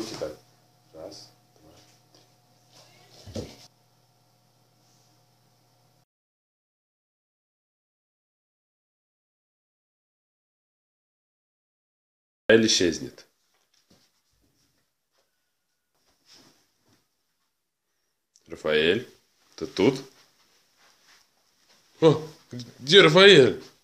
считать. Раз, два, три. Рафаэль исчезнет. Рафаэль, ты тут? О, где Рафаэль?